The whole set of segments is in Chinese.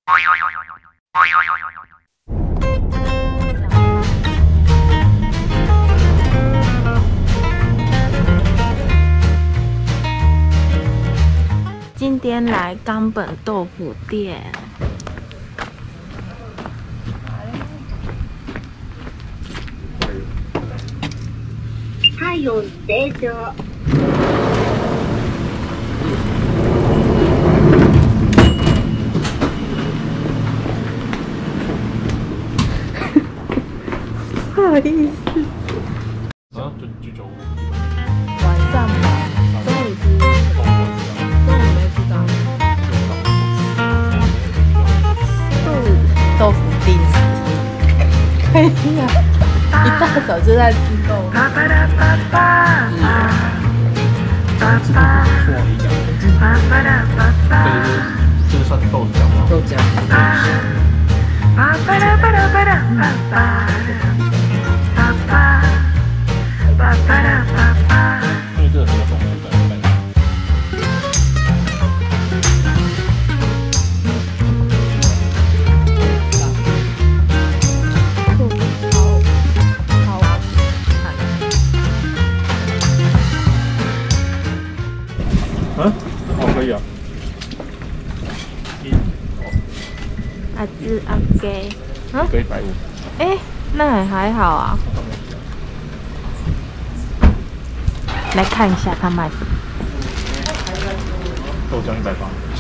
今天来冈本豆腐店。 还有这个。不好意思。 啊，就居酒屋。 晚上吧，中午吃。中午没吃到。豆腐定时。可以啊，一大早就在吃豆腐。 这个不错，这个算豆浆吗？ 豆浆。 因为这个什么种类的？嗯，哦，可以啊。 阿芝阿给， 一个150。 哎，那还好啊。来看一下他卖什么。 豆浆180。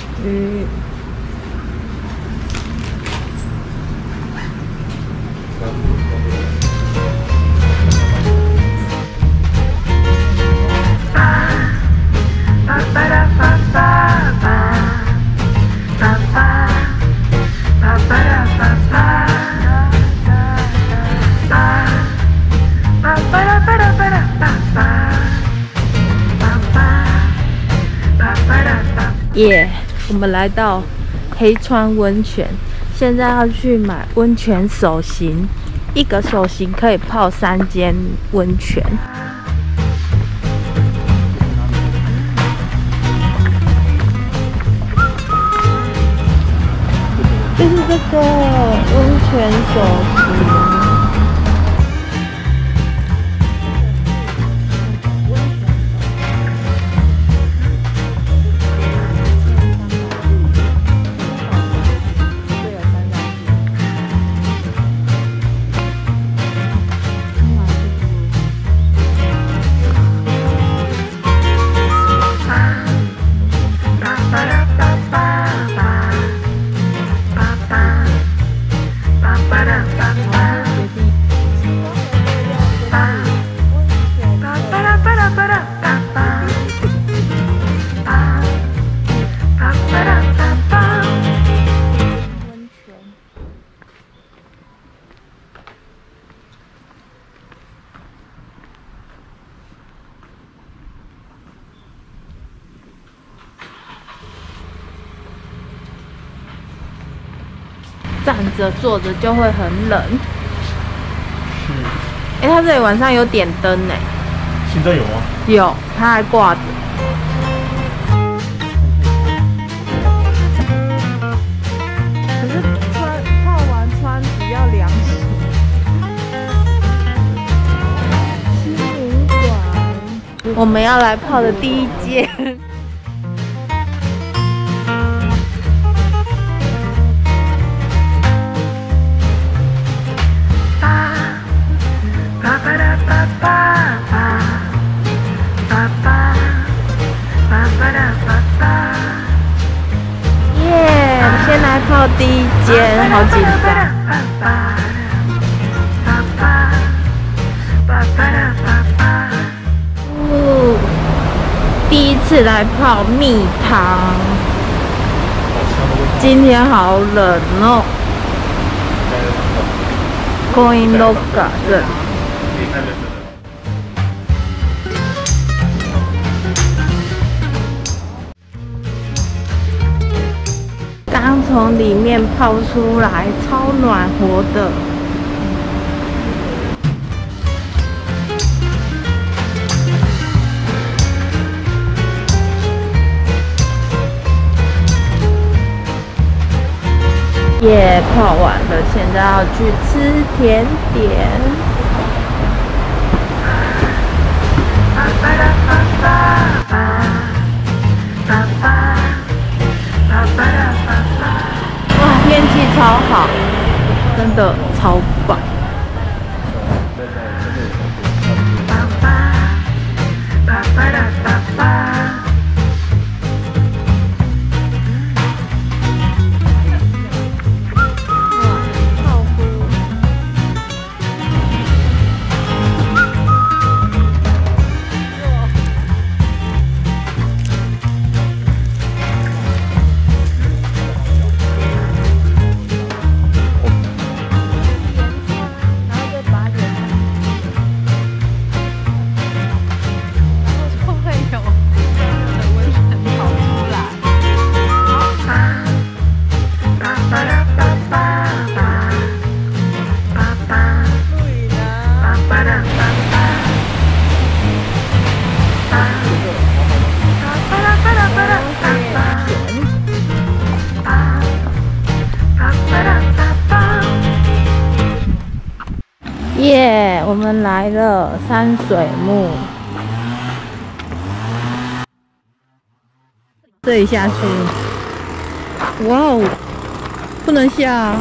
耶，我们来到黑川温泉，现在要去买温泉手型，一个手型可以泡3间温泉。就是这个温泉手型。站着坐着就会很冷。哎，它这里晚上有点灯呢。 现在有吗？ 有，它还挂着。可是泡完穿只要2时。西营馆，我们要来泡的第一间。先来泡第一间，好紧张。第一次来泡蜜汤，今天好冷哦。Coin Loca 这里。刚从里面泡出来，超暖和的。 也泡完了，现在要去吃甜点。哇，天气超好，真的超棒。耶！我们来了山水木，这里下去。哇哦，不能下啊！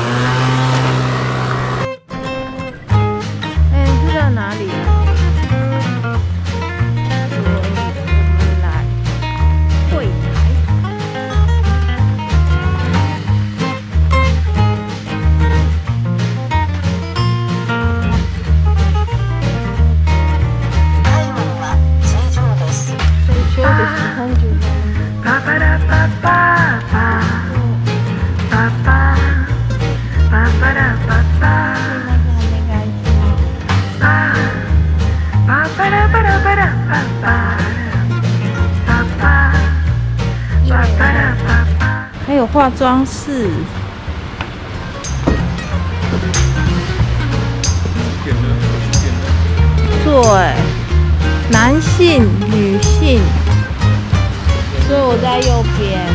哎，这在哪里啊？我们来柜台。还有化妆室，对，男性、女性，所以我在右边。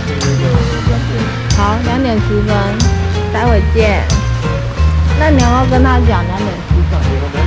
好，2点10分，待会见。那你要不要跟他讲2点10分？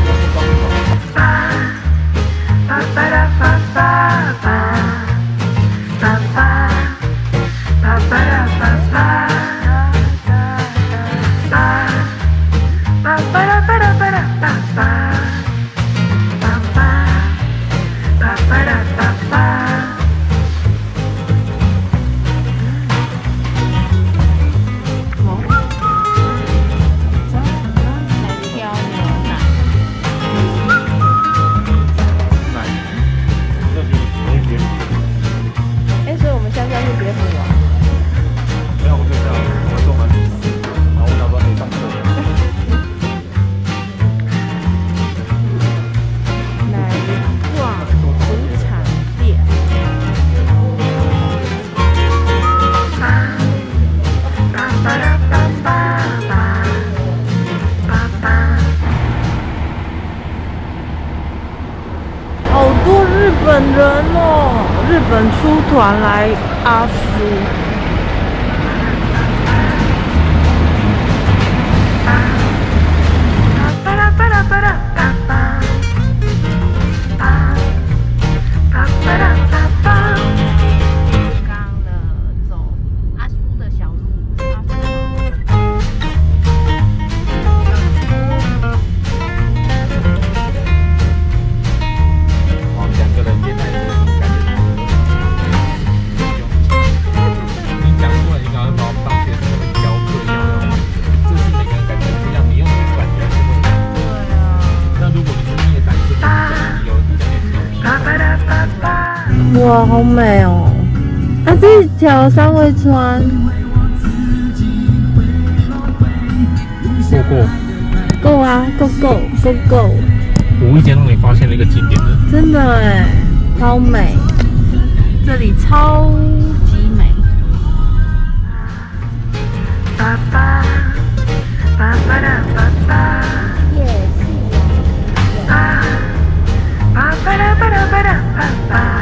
日本人哦，日本出团来阿苏。哇，好美哦！啊，这一条三味川，够啊，够！ 无意间让你发现了一个经典的， 真的哎，超美，这里超级美。耶！